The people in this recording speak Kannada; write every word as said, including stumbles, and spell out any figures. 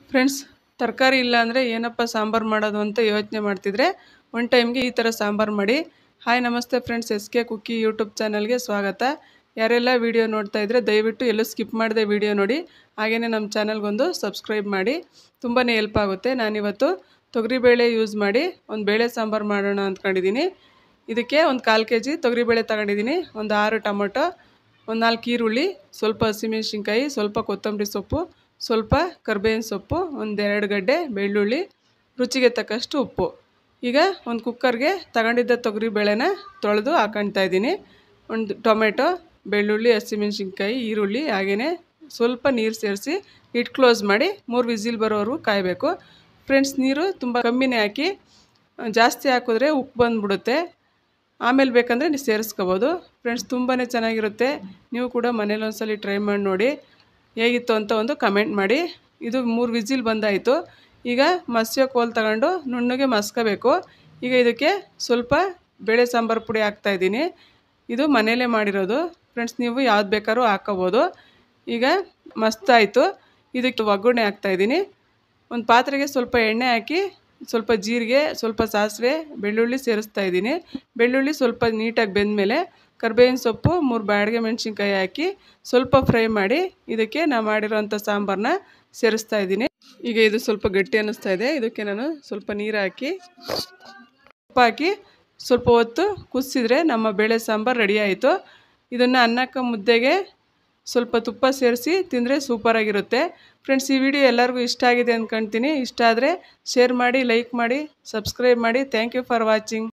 ಫ್ರೆಂಡ್ಸ್, ತರಕಾರಿ ಇಲ್ಲ ಅಂದರೆ ಏನಪ್ಪ ಸಾಂಬಾರು ಮಾಡೋದು ಅಂತ ಯೋಚನೆ ಮಾಡ್ತಿದ್ರೆ ಒನ್ ಟೈಮ್ಗೆ ಈ ಥರ ಸಾಂಬಾರು ಮಾಡಿ. ಹಾಯ್ ನಮಸ್ತೆ friends, S K cookie YouTube ಚಾನಲ್ಗೆ ಸ್ವಾಗತ. ಯಾರೆಲ್ಲ ವೀಡಿಯೋ ನೋಡ್ತಾ ಇದ್ರೆ ದಯವಿಟ್ಟು ಎಲ್ಲೂ ಸ್ಕಿಪ್ ಮಾಡದೆ ವೀಡಿಯೋ ನೋಡಿ. ಹಾಗೆಯೇ ನಮ್ಮ ಚಾನಲ್ಗೊಂದು ಸಬ್ಸ್ಕ್ರೈಬ್ ಮಾಡಿ, ತುಂಬಾ ಹೆಲ್ಪ್ ಆಗುತ್ತೆ. ನಾನಿವತ್ತು ತೊಗರಿಬೇಳೆ ಯೂಸ್ ಮಾಡಿ ಒಂದು ಬೇಳೆ ಸಾಂಬಾರು ಮಾಡೋಣ ಅಂದ್ಕೊಂಡಿದ್ದೀನಿ. ಇದಕ್ಕೆ ಒಂದು ಕಾಲು ಕೆ ಜಿ ತೊಗರಿಬೇಳೆ ತಗೊಂಡಿದ್ದೀನಿ, ಒಂದು ಆರು ಟೊಮೊಟೊ, ಒಂದು ನಾಲ್ಕು ಈರುಳ್ಳಿ, ಸ್ವಲ್ಪ ಹಸಿಮೆಣ್ಸಿನ್ಕಾಯಿ, ಸ್ವಲ್ಪ ಕೊತ್ತಂಬರಿ ಸೊಪ್ಪು, ಸ್ವಲ್ಪ ಕರ್ಬೇವಿನ ಸೊಪ್ಪು, ಒಂದೆರಡು ಗಡ್ಡೆ ಬೆಳ್ಳುಳ್ಳಿ, ರುಚಿಗೆ ತಕ್ಕಷ್ಟು ಉಪ್ಪು. ಈಗ ಒಂದು ಕುಕ್ಕರ್ಗೆ ತಗೊಂಡಿದ್ದ ತೊಗರಿಬೇಳೆನ ತೊಳೆದು ಹಾಕೊಳ್ತಾ ಇದ್ದೀನಿ. ಒಂದು ಟೊಮೆಟೊ, ಬೆಳ್ಳುಳ್ಳಿ, ಹಸಿಮೆಣ್ಸಿನ್ಕಾಯಿ, ಈರುಳ್ಳಿ, ಹಾಗೆಯೇ ಸ್ವಲ್ಪ ನೀರು ಸೇರಿಸಿ ಇಟ್ಟು ಕ್ಲೋಸ್ ಮಾಡಿ ಮೂರು ವಿಸಿಲ್ ಬರೋವರೆಗೂ ಕಾಯಬೇಕು. ಫ್ರೆಂಡ್ಸ್, ನೀರು ತುಂಬ ಕಮ್ಮಿನೇ ಹಾಕಿ, ಜಾಸ್ತಿ ಹಾಕಿದ್ರೆ ಉಪ್ಪು ಬಂದುಬಿಡುತ್ತೆ. ಆಮೇಲೆ ಬೇಕಂದರೆ ನೀವು ಸೇರಿಸ್ಕೋಬೋದು. ಫ್ರೆಂಡ್ಸ್, ತುಂಬಾ ಚೆನ್ನಾಗಿರುತ್ತೆ. ನೀವು ಕೂಡ ಮನೇಲಿ ಒಂದ್ಸಲ ಟ್ರೈ ಮಾಡಿ ನೋಡಿ, ಹೇಗಿತ್ತು ಅಂತ ಒಂದು ಕಮೆಂಟ್ ಮಾಡಿ. ಇದು ಮೂರು ವಿಸಿಲ್ ಬಂದಾಯಿತು. ಈಗ ಮಸ್ಯೋ ಕೋಲ್ ತಗೊಂಡು ನುಣ್ಣಗೆ ಮಸ್ಕೋಬೇಕು. ಈಗ ಇದಕ್ಕೆ ಸ್ವಲ್ಪ ಬೇಳೆ ಸಾಂಬಾರು ಪುಡಿ ಹಾಕ್ತಾಯಿದ್ದೀನಿ. ಇದು ಮನೆಯಲ್ಲೇ ಮಾಡಿರೋದು. ಫ್ರೆಂಡ್ಸ್, ನೀವು ಯಾವ್ದು ಬೇಕಾದ್ರೂ ಹಾಕ್ಕೋಬೋದು. ಈಗ ಮಸ್ತಾಯಿತು. ಇದಕ್ಕೆ ಒಗ್ಗರಣೆ ಹಾಕ್ತಾಯಿದ್ದೀನಿ. ಒಂದು ಪಾತ್ರೆಗೆ ಸ್ವಲ್ಪ ಎಣ್ಣೆ ಹಾಕಿ, ಸ್ವಲ್ಪ ಜೀರಿಗೆ, ಸ್ವಲ್ಪ ಸಾಸಿವೆ, ಬೆಳ್ಳುಳ್ಳಿ ಸೇರಿಸ್ತಾ ಇದ್ದೀನಿ. ಬೆಳ್ಳುಳ್ಳಿ ಸ್ವಲ್ಪ ನೀಟಾಗಿ ಬೆಂದಮೇಲೆ ಕರ್ಬೇವಿನ ಸೊಪ್ಪು, ಮೂರು ಬ್ಯಾಡಗೆ ಮೆಣಸಿನ್ಕಾಯಿ ಹಾಕಿ ಸ್ವಲ್ಪ ಫ್ರೈ ಮಾಡಿ ಇದಕ್ಕೆ ನಾವು ಮಾಡಿರೋಂಥ ಸಾಂಬಾರನ್ನ ಸೇರಿಸ್ತಾ ಇದ್ದೀನಿ. ಈಗ ಇದು ಸ್ವಲ್ಪ ಗಟ್ಟಿ ಅನ್ನಿಸ್ತಾ ಇದೆ. ಇದಕ್ಕೆ ನಾನು ಸ್ವಲ್ಪ ನೀರು ಹಾಕಿ ಉಪ್ಪು ಹಾಕಿ ಸ್ವಲ್ಪ ಹೊತ್ತು ಕುದಿಸಿದ್ರೆ ನಮ್ಮ ಬೇಳೆ ಸಾಂಬಾರು ರೆಡಿ ಆಯಿತು. ಇದನ್ನು ಅನ್ನಕ್ಕೆ, ಮುದ್ದೆಗೆ ಸ್ವಲ್ಪ ತುಪ್ಪ ಸೇರಿಸಿ ತಿಂದರೆ ಸೂಪರಾಗಿರುತ್ತೆ. ಫ್ರೆಂಡ್ಸ್, ಈ ವಿಡಿಯೋ ಎಲ್ಲರಿಗೂ ಇಷ್ಟ ಆಗಿದೆ ಅಂದ್ಕೊಳ್ತೀನಿ. ಇಷ್ಟ ಆದರೆ ಶೇರ್ ಮಾಡಿ, ಲೈಕ್ ಮಾಡಿ, ಸಬ್ಸ್ಕ್ರೈಬ್ ಮಾಡಿ. Thank you for watching.